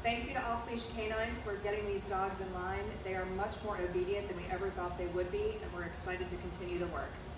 thank you to Off-Leash Canine for getting these dogs in line. They are much more obedient than we ever thought they would be, and we're excited to continue the work.